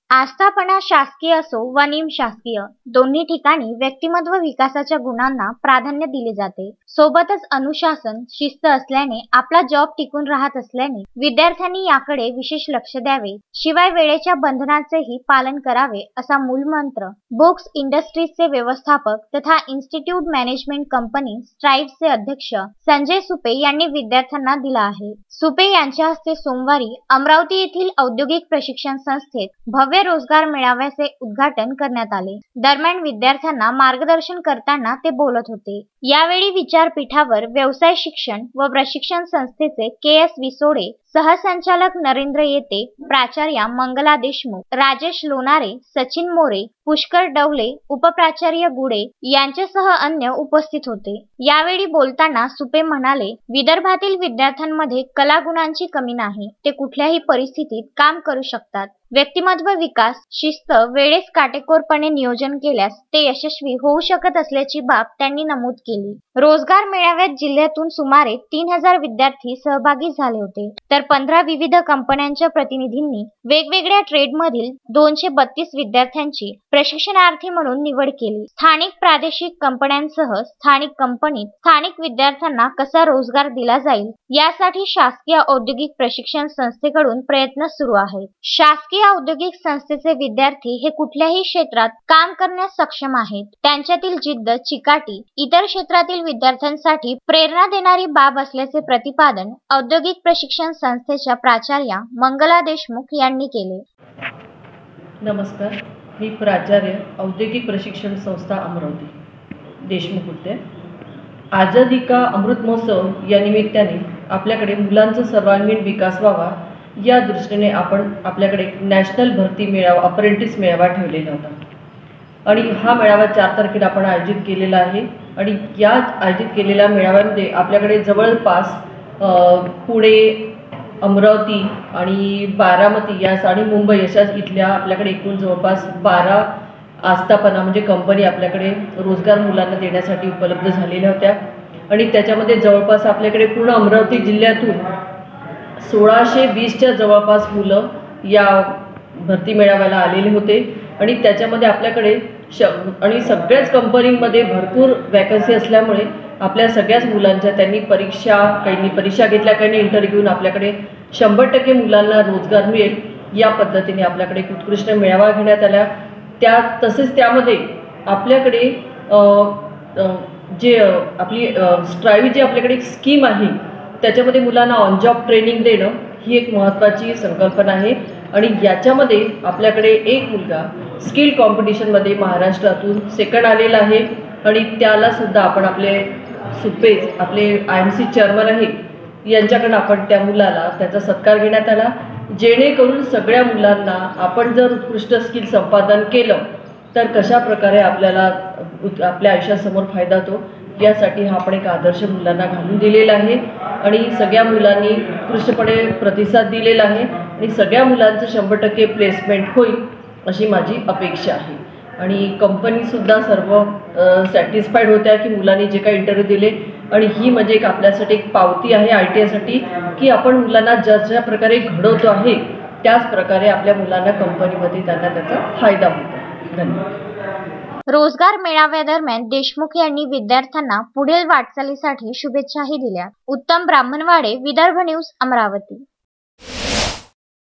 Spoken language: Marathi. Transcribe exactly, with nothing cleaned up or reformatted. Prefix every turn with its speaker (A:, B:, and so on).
A: आस्थापना शासकीय असो व निमशासकीय दोन्ही ठिकाणी व्यक्तिमत्व विकासाच्या गुणांना प्राधान्य दिले जाते। सोबतच अनुशासन, शिस्त असल्याने आपला जॉब टिकून राहत असल्याने विद्यार्थ्यांनी याकडे विशेष लक्ष द्यावे। शिवाय वेळेच्या बंधनांचेही पालन करावे असा मूलमंत्र बुक्स इंडस्ट्रीजचे व्यवस्थापक तथा इन्स्टिट्यूट मॅनेजमेंट कंपनी स्ट्राइव्हचे अध्यक्ष संजय सुपे यांनी विद्यार्थ्यांना दिला आहे। सुपे यांच्या हस्ते सोमवारी अमरावती येथील औद्योगिक प्रशिक्षण संस्थेत भव्य रोजगार मेळाव्याचे उद्घाटन करण्यात आले। दरम्यान विद्यार्थ्यांना मार्गदर्शन करताना ते बोलत होते। यावेळी विचारपीठावर व्यवसाय शिक्षण व प्रशिक्षण संस्थेचे के एस विसोडे, सहसंचालक नरेंद्र येते, प्राचार्या मंगला देशमुख, राजेश लोणारे, सचिन मोरे, पुष्कर डवले, उपप्राचार्य गुडे यांच्यासह अन्य उपस्थित होते। यावेळी बोलताना सुपे म्हणाले, विदर्भातील विद्यार्थ्यांमध्ये कलागुणांची कमी नाही, ते कुठल्याही परिस्थितीत काम करू शकतात। व्यक्तिमत्व विकास, शिस्त, वेळेस काटेकोरपणे नियोजन केल्यास ते यशस्वी होऊ शकत असल्याची बाब त्यांनी नमूद केली। रोजगार मेळाव्यात जिल्ह्यातून सुमारे तीन हजार विद्यार्थी सहभागी झाले होते, तर पंधरा विविध कंपन्यांच्या प्रतिनिधींनी वेगवेगळ्या ट्रेडमधील दोनशे बत्तीस विद्यार्थ्यांची प्रशिक्षणार्थी म्हणून निवड केली। स्थानिक प्रादेशिक कंपन्यांसह स्थानिक कंपनीत स्थानिक विद्यार्थ्यांना कसा रोजगार दिला जाईल यासाठी शासकीय औद्योगिक प्रशिक्षण संस्थेकडून प्रयत्न सुरू आहेत। शासकीय औद्योगिक संस्थेचे विद्यार्थी हे कुठल्याही क्षेत्रात काम करण्यास सक्षम आहेत। त्यांच्यातील जिद्द, चिकाटी इतर क्षेत्रातील विद्यार्थ्यांसाठी प्रेरणा देणारी बाब असल्याचे प्रतिपादन औद्योगिक प्रशिक्षण संस्थेच्या प्राचार्या मंगला देशमुख यांनी केले।
B: नमस्कार, मी प्राचार्य औद्योगिक प्रशिक्षण संस्था अमरावती देशमुख उद्यान। आझादी का अमृत महोत्सव या निमित्ताने आपल्याकडे मुलांचा सर्वांगीण विकास व्हावा या दृष्टीने आपण आपल्याकडे नॅशनल भरती मेळावा, अप्रेंटिस मेळावा ठेवलेला होता आणि हा मेळावा चार तारखेला आपण आयोजित केलेला आहे। आणि या आयोजित केलेल्या मेळाव्यामध्ये आपल्याकडे जवळपास पुणे, अमरावती आणि बारामती या आणि मुंबई अशा इथल्या आपल्याकडे एकूण जवळपास बारा आस्थापना म्हणजे कंपनी आपल्याकडे रोजगार मुलांना देण्यासाठी उपलब्ध झालेल्या होत्या। आणि त्याच्यामध्ये जवळपास आपल्याकडे पूर्ण अमरावती जिल्ह्यातून सोळाशे वीसच्या जवळपास मुलं या भरती मेळाव्याला आलेले होते। आणि त्याच्यामध्ये आपल्याकडे श आणि सगळ्याच कंपनीमध्ये भरपूर वॅकन्सी असल्यामुळे आपल्या सगळ्याच मुलांच्या त्यांनी परीक्षा काहींनी परीक्षा घेतल्या, काहींनी इंटरव्ह्यू घेऊन आपल्याकडे शंभर टक्के मुलांना रोजगार मिळेल या पद्धतीने आपल्याकडे एक उत्कृष्ट मेळावा घेण्यात आला। त्या तसेच त्यामध्ये आपल्याकडे जे आपली स्ट्राइव्ह जी आपल्याकडे एक स्कीम आहे त्याच्यामध्ये मुलांना ऑन जॉब ट्रेनिंग देणं ही एक महत्त्वाची संकल्पना आहे। आणि याच्यामध्ये आपल्याकडे एक मुलगा स्किल कॉम्पिटिशनमध्ये महाराष्ट्रातून सेकंड आलेला आहे आणि त्याला सुद्धा आपण आपले सुपे आपले आय एम सी चेअरमन आहे यांच्याकडून आपण त्या मुलाला त्याचा सत्कार घेण्यात आला, जेणेकरून सगळ्या मुलांना आपण जर उत्कृष्ट स्किल संपादन केलं तर कशा प्रकारे आपल्याला आपल्या आयुष्यासमोर फायदा होतो यासाठी हा आपण एक आदर्श मुलांना घालून दिलेला आहे। आणि सगळ्या मुलांनी उत्कृष्टपणे प्रतिसाद दिलेला आहे आणि सगळ्या मुलांचं शंभर टक्के प्लेसमेंट होईल अशी माझी अपेक्षा आहे। आणि कंपनीसुद्धा सर्व सॅटिस्फाईड होत्या की मुलांनी जे काही इंटरव्ह्यू दिले। आणि ही म्हणजे एक आपल्यासाठी एक पावती आहे आय टी आयसाठी की आपण मुलांना ज्या ज्या प्रकारे घडवतो आहे त्याच प्रकारे आपल्या मुलांना कंपनीमध्ये त्यांना त्याचा फायदा होतो। धन्यवाद।
A: रोजगार मेळाव्यादरम्यान देशमुख यांनी विद्यार्थ्यांना पुढील वाटचालीसाठी शुभेच्छाही दिल्या। उत्तम ब्राह्मणवाडे, विदर्भ न्यूज, अमरावती।